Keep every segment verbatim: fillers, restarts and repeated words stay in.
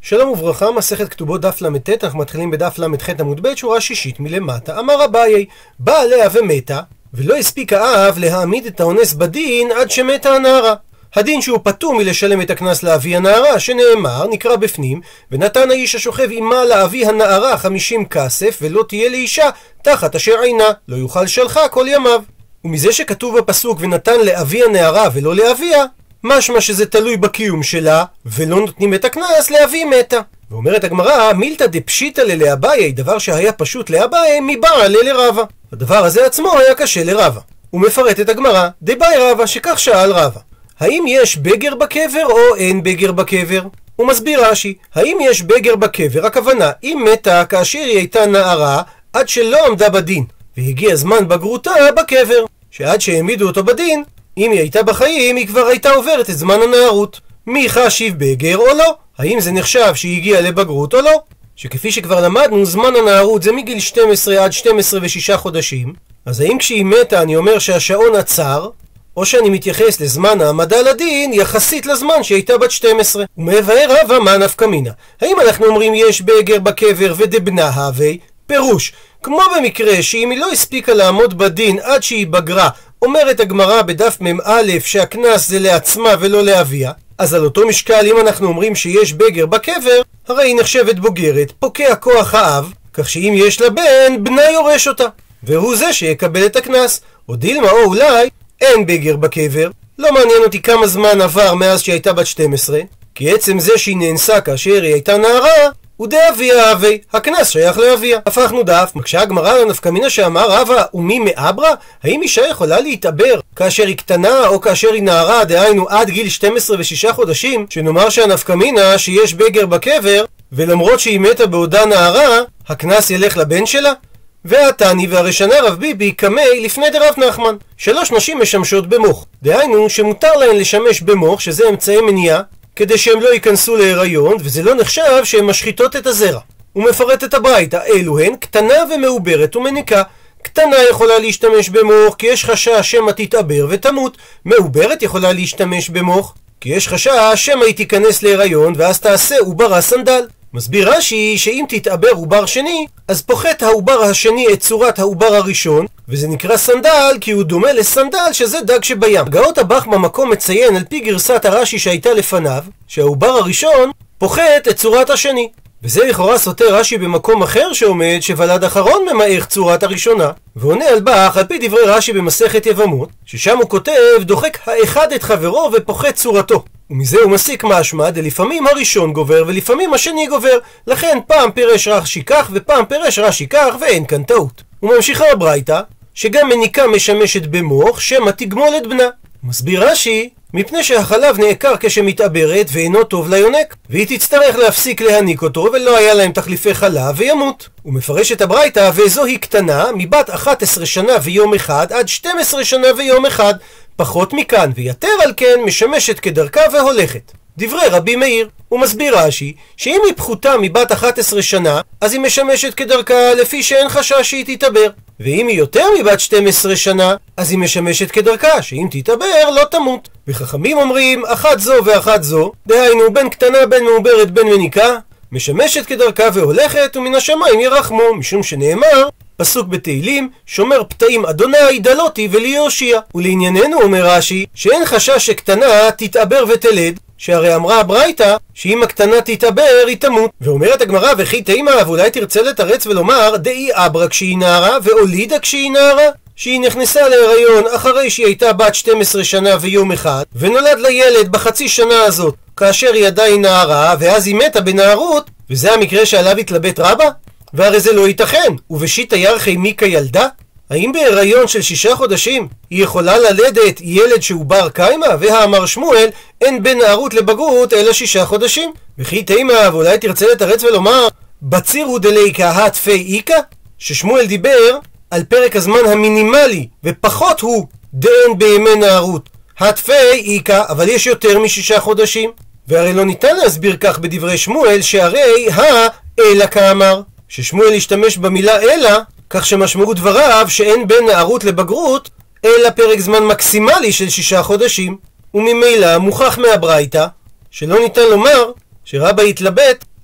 שלום וברכה, מסכת כתובות דף למ"ט, אנחנו מתחילים בדף למ"ח עמוד ב', שורה שישית מלמטה. אמר אביי, באה לאה ומתה, ולא הספיק האב להעמיד את האונס בדין עד שמתה הנערה. הדין שהוא פטור מלשלם את הקנס לאבי הנערה, שנאמר, נקרא בפנים, ונתן האיש השוכב עמה לאבי הנערה חמישים כסף, ולא תהיה לאישה תחת אשר עינה, לא יוכל שלחה כל ימיו. ומזה שכתוב בפסוק ונתן לאבי הנערה ולא לאביה, משמע שזה תלוי בקיום שלה, ולא נותנים את הקנס לאבי מתה. ואומרת הגמרא, מילתא דפשיטא לאביי, דבר שהיה פשוט לאביי, מבעל לרבא. הדבר הזה עצמו היה קשה לרבא. הוא מפרט את הגמרא, דבאי רבא, שכך שאל רבא, האם יש בגר בקבר או אין בגר בקבר? הוא מסביר רש"י, האם יש בגר בקבר? הכוונה, אם מתה כאשר היא הייתה נערה, עד שלא עמדה בדין, והגיע זמן בגרותה בקבר, שעד שהעמידו אותו בדין, אם היא הייתה בחיים, היא כבר הייתה עוברת את זמן הנערות. מי חשיב בגר או לא? האם זה נחשב שהיא הגיעה לבגרות או לא? שכפי שכבר למדנו, זמן הנערות זה מגיל שתים עשרה עד שתים עשרה ושישה חודשים. אז האם כשהיא מתה אני אומר שהשעון עצר, או שאני מתייחס לזמן העמדה לדין יחסית לזמן שהייתה בת שתים עשרה? ומבאר רבא מה נפקא מינה. האם אנחנו אומרים יש בגר בקבר ודבנה הווי? פירוש, כמו במקרה שאם היא לא הספיקה לעמוד בדין עד שהיא בגרה, אומרת הגמרא בדף מ"א שהקנס זה לעצמה ולא לאביה, אז על אותו משקל אם אנחנו אומרים שיש בגר בקבר, הרי היא נחשבת בוגרת, פוקע כוח האב, כך שאם יש לה בן, בנה יורש אותה, והוא זה שיקבל את הקנס. או דילמה או אולי אין בגר בקבר, לא מעניין אותי כמה זמן עבר מאז שהיא הייתה בת שתים עשרה, כי עצם זה שהיא נאנסה כאשר היא הייתה נערה, הוא דאביה אבי, הקנס שייך לאביה. הפכנו דף, מקשה הגמרא לנפקא מינה שאמר רבא, ומי מאברה? האם אישה יכולה להתעבר כאשר היא קטנה או כאשר היא נערה, דהיינו עד גיל שתים עשרה ושישה חודשים, שנאמר שהנפקא מינה שיש בגר בקבר, ולמרות שהיא מתה בעודה נערה, הקנס ילך לבן שלה? והתני והרשנה רב ביבי קמי לפני דרב נחמן, שלוש נשים משמשות במוח, דהיינו שמותר להן לשמש במוח, שזה אמצעי מניעה, כדי שהם לא ייכנסו להיריון, וזה לא נחשב שהן משחיתות את הזרע. הוא מפרט את הברייתא, אלו הן קטנה ומעוברת ומניקה. קטנה יכולה להשתמש במוח כי יש חשש שמא תתעבר ותמות. מעוברת יכולה להשתמש במוח כי יש חשש שמא היא תיכנס להיריון ואז תעשה עובר סנדל. מסביר רש"י שאם תתעבר עובר שני, אז פוחת העובר השני את צורת העובר הראשון, וזה נקרא סנדל כי הוא דומה לסנדל שזה דג שבים. גאות הבח במקום מציין על פי גרסת הרש"י שהייתה לפניו, שהעובר הראשון פוחת את צורת השני. וזה לכאורה סותר רש"י במקום אחר שעומד שוולד אחרון ממעך צורת הראשונה, ועונה על בח על פי דברי רש"י במסכת יבמות, ששם הוא כותב דוחק האחד את חברו ופוחת צורתו. ומזה הוא מסיק משמע דלפעמים הראשון גובר ולפעמים השני גובר, לכן פעם פירש רש"י כך ופעם פירש רש"י כך ואין כאן טעות. וממשיכה הברייתא שגם מניקה משמשת במוח שמא תגמול את בנה. מסביר רש"י מפני שהחלב נעקר כשמתעברת ואינו טוב ליונק, והיא תצטרך להפסיק להניק אותו ולא היה להם תחליפי חלב וימות. הוא מפרש את הברייתא וזוהי קטנה מבת אחת עשרה שנה ויום אחד עד שתים עשרה שנה ויום אחד, פחות מכאן ויתר על כן משמשת כדרכה והולכת. דברי רבי מאיר. הוא מסביר רש"י שאם היא פחותה מבת אחת עשרה שנה אז היא משמשת כדרכה לפי שאין חשש שהיא תתעבר, ואם היא יותר מבת שתים עשרה שנה אז היא משמשת כדרכה שאם תתעבר לא תמות. וחכמים אומרים אחת זו ואחת זו, דהיינו בין קטנה בין מעוברת בין מניקה, משמשת כדרכה והולכת ומן השמיים ירחמו, משום שנאמר פסוק בתהילים שומר פתאים אדוני דלותי ולי יושיע. ולענייננו אומר רש"י שאין חשש שקטנה תתעבר ותלד, שהרי אמרה הברייתא שאם הקטנה תתעבר היא תמות. ואומרת הגמרא וכי תימא, ואולי תרצה לתרץ ולומר דאי אברה כשהיא נערה והולידה כשהיא נערה, שהיא נכנסה להיריון אחרי שהיא הייתה בת שתים עשרה שנה ויום אחד, ונולד לילד בחצי שנה הזאת כאשר היא עדיין נערה ואז היא מתה בנערות, וזה המקרה שעליו התלבט רבא? והרי זה לא ייתכן. ובשיטא ירחי מיקה ילדה? האם בהיריון של שישה חודשים היא יכולה ללדת ילד שהוא בר קיימא? והאמר שמואל אין בין נערות לבגרות אלא שישה חודשים. וכי תימא, ואולי תרצה לתרץ ולומר בצירו דליקה התפי איקה, ששמואל דיבר על פרק הזמן המינימלי ופחות הוא דאין בימי נערות התפי איקה, אבל יש יותר משישה חודשים. והרי לא ניתן להסביר כך בדברי שמואל, שהרי הא אלא כאמר, ששמואל השתמש במילה אלא כך שמשמעות דבריו שאין בין נערות לבגרות אלא פרק זמן מקסימלי של שישה חודשים. וממילא מוכח מהברייתא שלא ניתן לומר שרבא התלבט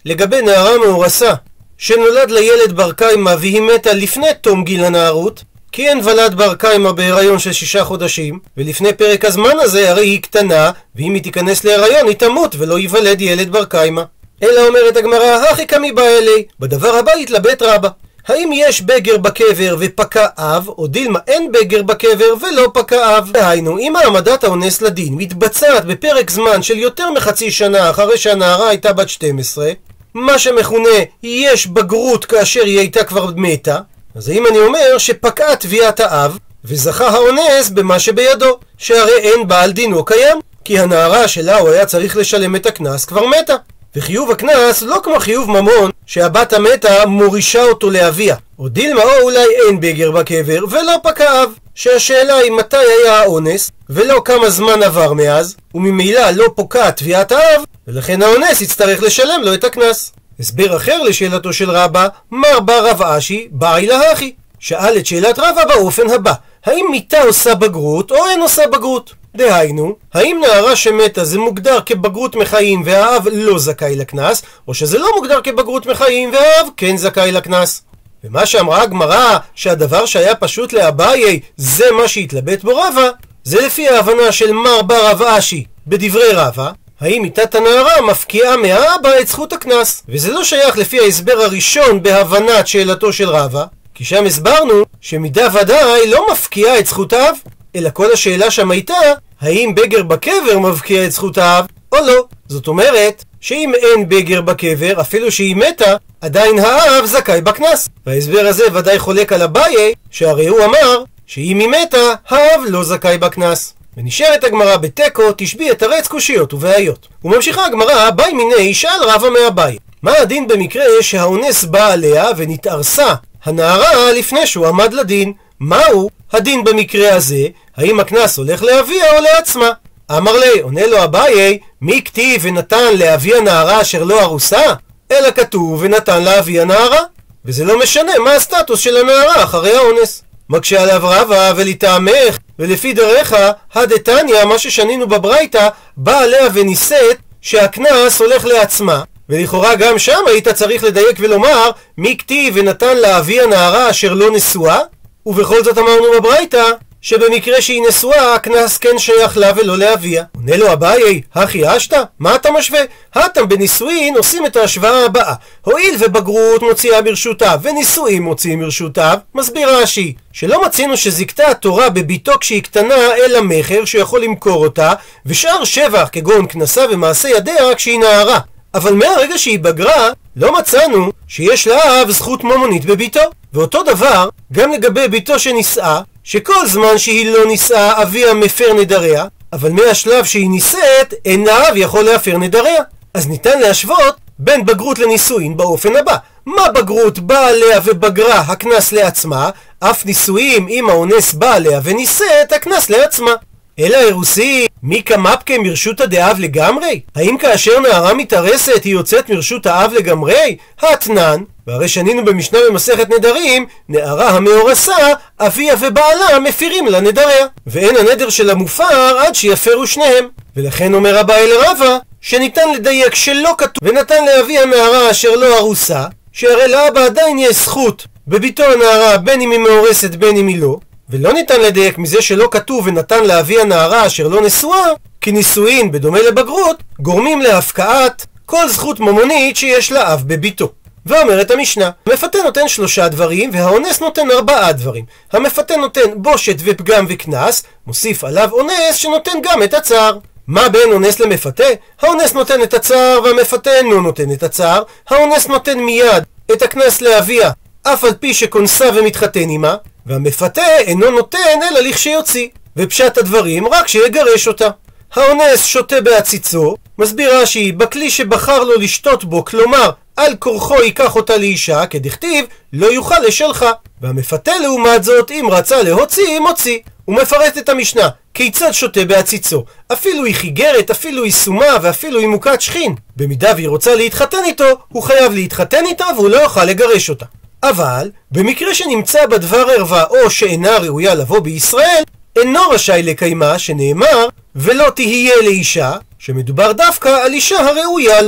לגבי נערה מאורסה שנולד לילד בר קיימא והיא מתה לפני תום גיל הנערות, כי אין ולד בר קיימא בהיריון של שישה חודשים, ולפני פרק הזמן הזה הרי היא קטנה, ואם היא תיכנס להיריון היא תמות ולא ייוולד ילד בר קיימא. אלא אומרת הגמרא, הכי קמי באלי, בדבר הבא יתלבט רבא. האם יש בגר בקבר ופקע אב, או דילמה אין בגר בקבר ולא פקע אב? דהיינו, אם העמדת האונס לדין מתבצעת בפרק זמן של יותר מחצי שנה אחרי שהנערה הייתה בת שתים עשרה, מה שמכונה יש בגרות כאשר היא הייתה כבר מתה, אז אם אני אומר שפקעה תביעת האב וזכה האונס במה שבידו, שהרי אין בעל דינו קיים, כי הנערה שלה הוא היה צריך לשלם את הקנס כבר מתה. וחיוב הקנס לא כמו חיוב ממון שהבת המתה מורישה אותו לאביה. או דילמה או אולי אין בגר בקבר ולא פקע אב, שהשאלה היא מתי היה האונס ולא כמה זמן עבר מאז, וממילא לא פוקעת תביעת האב, ולכן האונס יצטרך לשלם לו את הקנס. הסבר אחר לשאלתו של רבא, מר בר רב אשי באי להכי, שאל את שאלת רבא באופן הבא, האם מיתה עושה בגרות או אין עושה בגרות? דהיינו, האם נערה שמתה זה מוגדר כבגרות מחיים והאב לא זכאי לקנס, או שזה לא מוגדר כבגרות מחיים והאב כן זכאי לקנס? ומה שאמרה הגמרא שהדבר שהיה פשוט לאביי זה מה שהתלבט בו רבא, זה לפי ההבנה של מר בר רב אשי בדברי רבא, האם מיתת הנערה מפקיעה מהאבא את זכות הקנס. וזה לא שייך לפי ההסבר הראשון בהבנת שאלתו של רבא, כי שם הסברנו שמידה ודאי לא מפקיעה את זכות האב, אלא כל השאלה שם הייתה האם בגר בקבר מבקיע את זכות האב או לא. זאת אומרת שאם אין בגר בקבר אפילו שהיא מתה עדיין האב זכאי בקנס. וההסבר הזה ודאי חולק על אביי, שהרי הוא אמר שאם היא מתה האב לא זכאי בקנס. ונשארת הגמרא בתיקו תשבי את הרץ קושיות ובעיות. וממשיכה הגמרא, באי מיני שאל רבא מאביי, מה הדין במקרה שהאונס בא עליה ונתארסה הנערה לפני שהוא עמד לדין? מהו הדין במקרה הזה? האם הקנס הולך לאביה או לעצמה? אמר לי, עונה לו אביי, מי כתיב ונתן לאבי הנערה אשר לא ארוסה? אלא כתוב ונתן לאבי הנערה, וזה לא משנה מה הסטטוס של הנערה אחרי האונס. מקשה עליו רבא, ולטעמך ולפי דרך הדתניא, מה ששנינו בברייתא, בא עליה וניסית שהקנס הולך לעצמה, ולכאורה גם שם היית צריך לדייק ולומר מי כתיב ונתן לאבי הנערה אשר לא נשואה, ובכל זאת אמרנו בברייתא שבמקרה שהיא נשואה הקנס כן שייך לה ולא לאביה. עונה לו אביי, הכי אשתא? מה אתה משווה? התם בנישואין עושים את ההשוואה הבאה, הואיל ובגרות מוציאה ברשותה ונישואין מוציאים ברשותה, מסביר רש"י שלא מצינו שזיקתה התורה בביתו כשהיא קטנה אלא מחר שיכול למכור אותה, ושאר שבח כגון כנסה ומעשה ידיה כשהיא נערה, אבל מהרגע שהיא בגרה לא מצאנו שיש לאב זכות ממונית בביתו. ואותו דבר גם לגבי ביתו שנישאה, שכל זמן שהיא לא נישאה אביה מפר נדריה, אבל מהשלב שהיא נישאת אין האב יכול להפר נדריה. אז ניתן להשוות בין בגרות לנישואין באופן הבא, מה בגרות באה עליה ובגרה הקנס לעצמה, אף נישואין אם האונס בא עליה ונישאת הקנס לעצמה. אלא אירוסי, מי כמפקה מרשות דאב לגמרי? האם כאשר נערה מתארסת היא יוצאת מרשות האב לגמרי? התנן, והרי שנינו במשנה במסכת נדרים, נערה המאורסה, אביה ובעלה מפירים לה נדריה, ואין הנדר שלה מופר עד שיפרו שניהם. ולכן אומר אביי לרבא שניתן לדייק שלא כתוב ונתן לאבי הנערה אשר לא ארוסה, שהרי לאבא עדיין יש זכות בביתו הנערה בין אם היא מאורסת בין אם היא לא, ולא ניתן לדייק מזה שלא כתוב ונתן לאבי הנערה אשר לא נשואה, כי נישואין בדומה לבגרות גורמים להפקעת כל זכות ממונית שיש לאב בביתו. ואומרת המשנה, המפתה נותן שלושה דברים והאונס נותן ארבעה דברים. המפתה נותן בושת ופגם וקנס, מוסיף עליו אונס שנותן גם את הצער. מה בין אונס למפתה? האונס נותן את הצער והמפתה אינו נותן את הצער. האונס נותן מיד את הקנס לאביה אף על פי שכונסה ומתחתן עמה, והמפתה אינו נותן אלא לכשיוציא, ופשט הדברים רק שיגרש אותה. האונס שותה בעציצו, מסביר רש"י, בכלי שבחר לו לשתות בו, כלומר על כורחו ייקח אותה לאישה, כדכתיב לא יוכל לשלחה. והמפתה לעומת זאת אם רצה להוציא מוציא. הוא מפרט את המשנה כיצד שותה בעציצו, אפילו היא חיגרת, אפילו היא סומה ואפילו היא מוכת שכין. במידה והיא רוצה להתחתן איתו הוא חייב להתחתן איתה והוא לא יוכל לגרש אותה. אבל במקרה שנמצא בדבר ערווה או שאינה ראויה לבוא בישראל, אינו רשאי לקיימה, שנאמר ולא תהיה לאישה, שמדובר דווקא על אישה הראויה לו.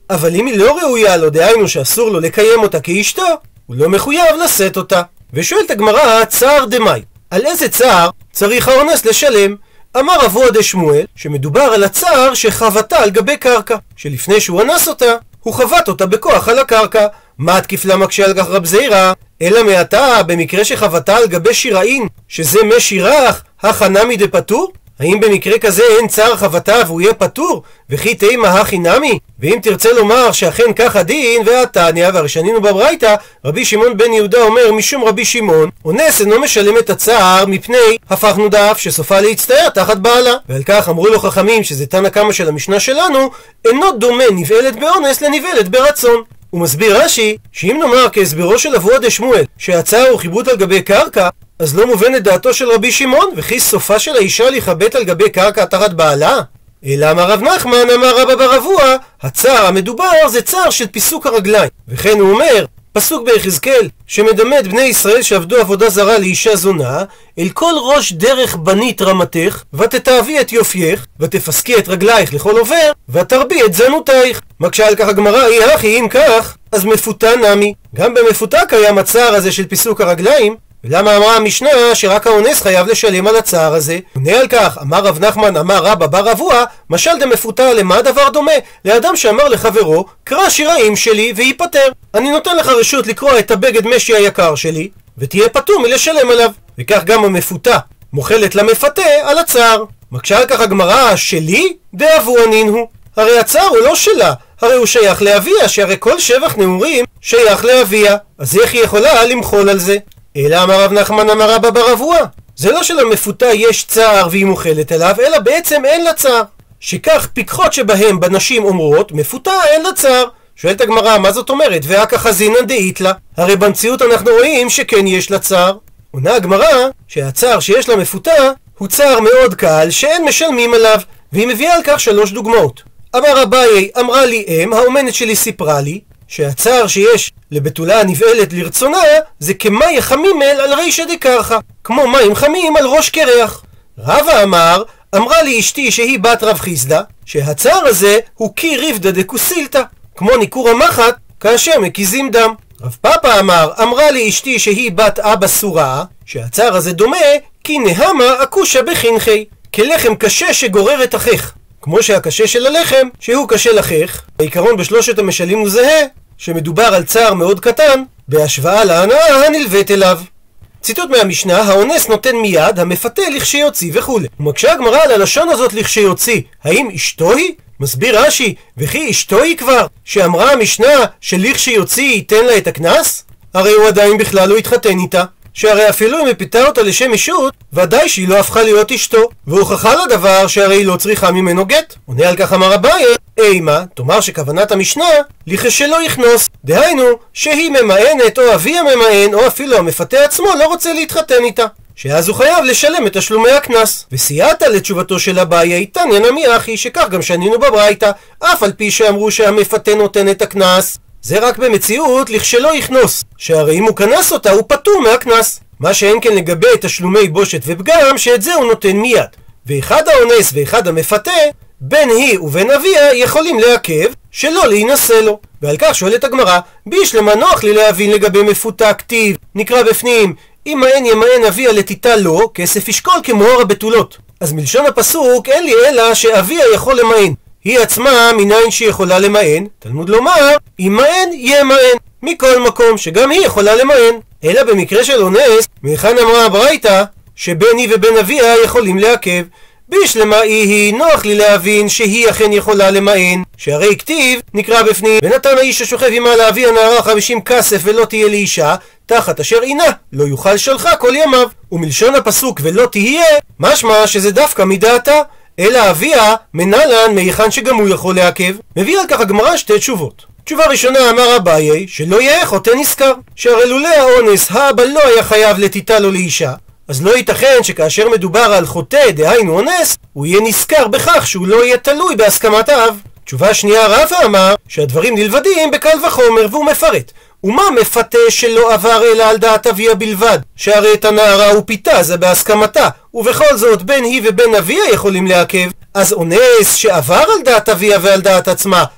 אבל אם היא לא ראויה לו, דהיינו שאסור לו לקיים אותה כאשתו, הוא לא מחויב לשאת אותה. ושואלת הגמרא, צער דמאי, על איזה צער צריך האונס לשלם? אמר אבוה דשמואל, שמדובר על הצער שחבטה על גבי קרקע, שלפני שהוא אנס אותה, הוא חבט אותה בכוח על הקרקע. מה תקיף לה מקשה על כך רב זעירא? אלא מעתה במקרה שחבטה על גבי שיראין, שזה מי שירח, הכנמי דפטור? האם במקרה כזה אין צער חבטה והוא יהיה פטור? וכי תימא הכי נמי? ואם תרצה לומר שאכן כך הדין, והתניא, והרשנינו בברייתא, רבי שמעון בן יהודה אומר משום רבי שמעון, אונס אינו משלם את הצער מפני הפכנו דף שסופה להצטער תחת בעלה. ועל כך אמרו לו חכמים, שזה תנא קמא של המשנה שלנו, אינו דומה נבעלת באונס לנבעלת ברצון. הוא מסביר רש"י, שאם נאמר כהסברו של אבוה דשמואל שהצער הוא חיבוט על גבי קרקע, אז לא מובנת דעתו של רבי שמעון, וכי סופה של האישה להיחבט על גבי קרקע תחת בעלה? אלא אמר רב נחמן, אמר רבא בר אבוה, הצער המדובר זה צער של פיסוק הרגליים. וכן הוא אומר, פסוק ביחזקאל, שמדמה את בני ישראל שעבדו עבודה זרה לאישה זונה, אל כל ראש דרך בנית רמתך, ותתאבי את יופייך, ותפסקי את רגלייך לכל עובר, ותרבי את זנותייך. מקשה על כך הגמרא, אי הכי אם כך, אז מפותה נמי. גם במפותה קיים הצער הזה של פיסוק הרגליים, ולמה אמרה המשנה שרק האונס חייב לשלם על הצער הזה? עונה על כך, אמר רב נחמן, אמר רבא בר אבוה, משל דמפותה למה דבר דומה? לאדם שאמר לחברו, קרא שיראים שלי וייפטר. אני נותן לך רשות לקרוא את הבגד משי היקר שלי, ותהיה פטור מלשלם עליו. וכך גם המפותה מוחלת למפתה על הצער. מקשה על כך הגמרא, שלי דאבואנין הוא. הרי הצער הוא לא שלה, הרי הוא שייך לאביה, שהרי כל שבח נעורים שייך לאביה. אז איך היא יכולה למחול על זה? אלא אמר רב נחמן, אמר רבא בר אבוה, זה לא שלמפותה יש צער והיא מוחלת אליו, אלא בעצם אין לה צער. שכך פיקחות שבהם בנשים אומרות, מפותה אין לה צער. שואלת הגמרא, מה זאת אומרת? והכא חזינא דאית לה? הרי במציאות אנחנו רואים שכן יש לה צער. עונה הגמרא שהצער שיש למפותה הוא צער מאוד קל שאין משלמים עליו, והיא מביאה על כך שלוש דוגמאות. אמר אביי, אמרה לי אם, האומנת שלי סיפרה לי, שהצער שיש לבתולה הנבעלת לרצונה זה כמאי חמימל על רישא דקרחא, כמו מים חמים על ראש קרח. רבא אמר, אמרה לי אשתי שהיא בת רב חיסדא, שהצער הזה הוא כי ריבדא דקוסילתא, כמו ניכור המחט כאשר מקיזים דם. רב פאפא אמר, אמרה לי אשתי שהיא בת אבא סוראה, שהצער הזה דומה כי נהמה אקושא בחינכי, כלחם קשה שגורר את אחיך, כמו שהקשה של הלחם שהוא קשה לחך. העיקרון בשלושת המשלים הוא זהה, שמדובר על צער מאוד קטן בהשוואה להנאה הנלווית אליו. ציטוט מהמשנה, האונס נותן מיד, המפתה לכשיוציא וכו'. ומקשה הגמרא על הלשון הזאת לכשיוציא, האם אשתו היא? מסביר רש"י, וכי אשתו היא כבר, שאמרה המשנה שלכשיוציא ייתן לה את הקנס? הרי הוא עדיין בכלל לא התחתן איתה, שהרי אפילו אם הפיתה אותה לשם אישות, ודאי שהיא לא הפכה להיות אשתו, והוכחה לדבר שהרי היא לא צריכה ממנו גט. עונה על כך אמר אביי, אימה, תאמר שכוונת המשנה לכשלא יכנוס, דהיינו שהיא ממאנת או אביה ממאן או אפילו המפתה עצמו לא רוצה להתחתן איתה, שאז הוא חייב לשלם את תשלומי הקנס. וסייעתא לתשובתו של אביי, תניא נמי אחי, שכך גם שנינו בברייתא, אף על פי שאמרו שהמפתה נותן את הקנס, זה רק במציאות לכשלא יכנוס, שהרי אם הוא כנס אותה הוא פטור מהקנס. מה שאין כן לגבי תשלומי בושת ופגם, שאת זה הוא נותן מיד. ואחד האונס ואחד המפתה, בין היא ובין אביה יכולים לעכב שלא להינשא לו. ועל כך שואלת הגמרא, בישלמה נוח לי להבין לגבי מפותה כתיב, נקרא בפנים, אם מאן ימאן אביה לתיתה לו, כסף ישקול כמוהר הבתולות. אז מלשון הפסוק אין לי אלא שאביה יכול למאן, היא עצמה מניין שהיא יכולה למאן, תלמוד לומר, אם מאן ימאן, מכל מקום שגם היא יכולה למאן. אלא במקרה של אונס, מהיכן אמרה הברייתא שבין היא ובין אביה יכולים לעכב? בישלמה היא נוח לי להבין שהיא אכן יכולה למאן, שהרי כתיב נקרא בפנים, ונתן האיש השוכב עמה לאביה נערה חמישים כסף ולא תהיה לאישה, תחת אשר עינה לא יוכל שלחה כל ימיו. ומלשון הפסוק ולא תהיה, משמע שזה דווקא מדעתה, אלא אביה מנלן מהיכן שגם הוא יכול לעכב. מביא על כך הגמרא שתי תשובות. תשובה ראשונה, אמר אביי שלא יהיה חוטא נזכר, שהרי לולא האונס האבא לא היה חייב לתיתה לו לאישה, אז לא ייתכן שכאשר מדובר על חוטא, דהיינו אונס, הוא יהיה נזכר בכך שהוא לא יהיה תלוי בהסכמת האב. תשובה שנייה, רבא אמר שהדברים נלמדים בקל וחומר, והוא מפרט. ומה מפתה שלא עבר אלא על דעת אביה בלבד, שהרי את הנערה הוא פיתה זה בהסכמתה, ובכל זאת בין היא ובין אביה יכולים לעכב. אז אונס שעבר על דעת אביה ועל דעת עצמה,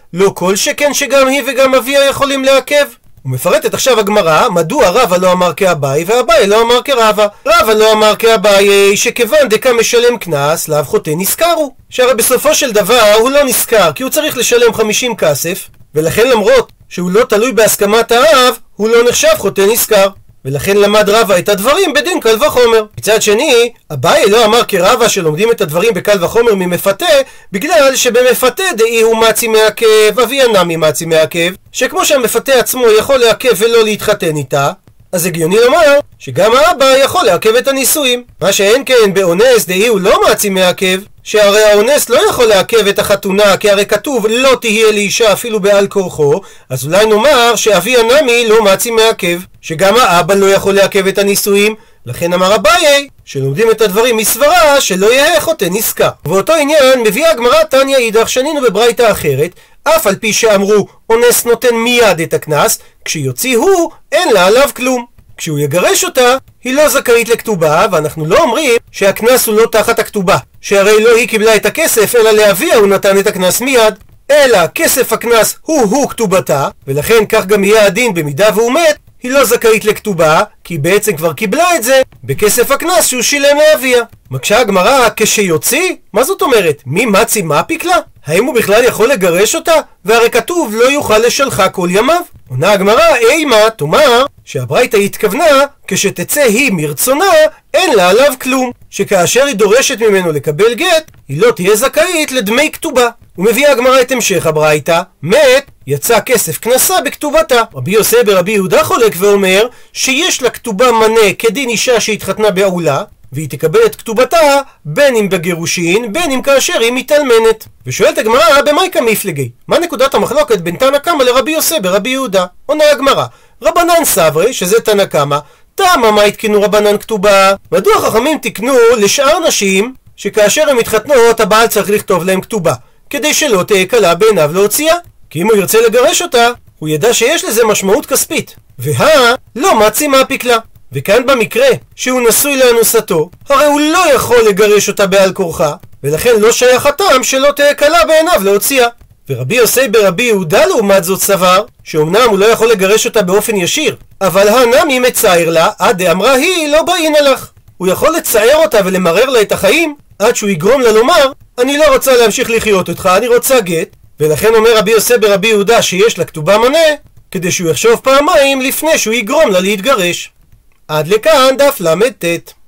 לא כל שכן שגם היא וגם אביה יכולים לעכב. ומפרטת עכשיו הגמרא מדוע רבא לא אמר כאביי ואביי לא אמר כרבא. רבא לא אמר כאביי שכיוון דקה משלם קנס לאו חוטא נזכרו, שהרי בסופו של דבר הוא לא נזכר כי הוא צריך לשלם חמישים כסף, ולכן למרות שהוא לא תלוי בהסכמת האב הוא לא נחשב חוטא נזכר, ולכן למד רבא את הדברים בדין קל וחומר. מצד שני, אביי לא אמר כרבא שלומדים את הדברים בקל וחומר ממפתה, בגלל שבמפתה דאי הוא מצי מעכב, אביה נמי מצי מעכב, שכמו שהמפתה עצמו יכול לעכב ולא להתחתן איתה, אז הגיוני לומר שגם האבא יכול לעכב את הנישואים. מה שאין כן באונס דאי הוא לא מצי מעכב, שהרי האונס לא יכול לעכב את החתונה, כי הרי כתוב לא תהיה לאישה אפילו בעל כורחו, אז אולי נאמר שאביה נמי לא מצי מעכב, שגם האבא לא יכול לעכב את הנישואים. לכן אמר אביי שלומדים את הדברים מסברה שלא יהיה חוטא נזכר. ובאותו עניין מביאה הגמרא תניא אידך, שנינו בברייתא אחרת, אף על פי שאמרו אונס נותן מיד את הקנס, כשיוציא הוא אין לה עליו כלום. כשהוא יגרש אותה היא לא זכאית לכתובה, ואנחנו לא אומרים שהקנס הוא לא תחת הכתובה, שהרי לא היא קיבלה את הכסף אלא לאביה הוא נתן את הקנס מיד, אלא כסף הקנס הוא הוא כתובתה, ולכן כך גם יהיה הדין במידה והוא מת, היא לא זכאית לכתובה כי היא בעצם כבר קיבלה את זה בכסף הקנס שהוא שילם לאביה. מקשה הגמרא כשיוציא? מה זאת אומרת? מי מצי מפיק לה? האם הוא בכלל יכול לגרש אותה? והרי כתוב לא יוכל לשלחה כל ימיו. עונה הגמרא אימה, תאמר שהברייתא התכוונה כשתצא היא מרצונה אין לה עליו כלום, שכאשר היא דורשת ממנו לקבל גט היא לא תהיה זכאית לדמי כתובה. ומביאה הגמרא את המשך הברייתא, מת יצא כסף כנסה בכתובתה. רבי יוסי ברבי יהודה חולק ואומר שיש לה כתובה מנה כדין אישה שהתחתנה בעולה, והיא תקבל את כתובתה בין אם בגירושין בין אם כאשר היא מתאלמנת. ושואלת הגמרא במאי מפלגי, מה נקודת המחלוקת בין תנא קמא לרבי יוסי ברבי יהודה? עונה הגמרא רבנן סברי שזה תנא קמא, תמה מה התקנו רבנן כתובה? מדוע חכמים תקנו לשאר נשים שכאשר הם מתחתנות הבעל צריך לכתוב להם כתובה כדי שלא תהיה קלה בעיניו להוציאה? כי אם הוא ירצה לגרש אותה הוא ידע שיש לזה משמעות כספית, והא לא מצי מפיק לה. וכאן במקרה שהוא נשוי לאנוסתו הרי הוא לא יכול לגרש אותה בעל כורחה, ולכן לא שייך הטעם שלא תהיה קלה בעיניו להוציאה. ורבי יוסי ברבי יהודה לעומת זאת סבר שאומנם הוא לא יכול לגרש אותה באופן ישיר, אבל הנמי מצייר לה עד דאמרה היא לא באינה לך. הוא יכול לצייר אותה ולמרר לה את החיים עד שהוא יגרום לה לומר אני לא רוצה להמשיך לחיות אותך, אני רוצה גט. ולכן אומר רבי יוסי ברבי יהודה שיש לה כתובה מנה כדי שהוא יחשוב פעמיים לפני שהוא יגרום לה להתגרש. עד לכאן דף למד ט'.